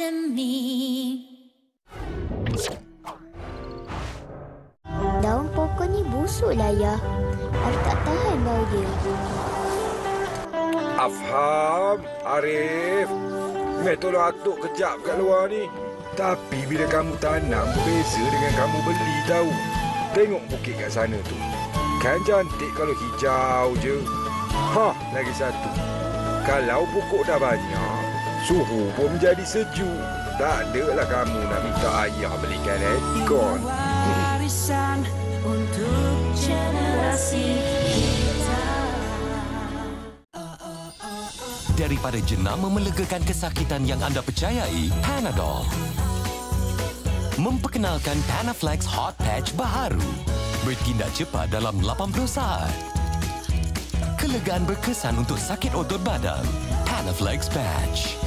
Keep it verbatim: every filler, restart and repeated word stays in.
Daun pokok ni busuk lah ya. Aku tak tahan bau dia. Afham, Arif. Meh tolong atuk kejap kat luar ni. Tapi bila kamu tanam, beza dengan kamu beli tahu. Tengok bukit kat sana tu. Kan cantik kalau hijau je. Ha, lagi satu. Kalau pokok dah banyak, suhu pun menjadi sejuk. Tak adalah kamu nak minta ayah belikan aircon. Warisan untuk generasi kita. Daripada jenama melegakan kesakitan yang anda percayai, Panadol memperkenalkan Panaflex Hot Patch baharu. Bertindak cepat dalam lapan puluh saat. Kelegaan berkesan untuk sakit otot badan. Panaflex Patch.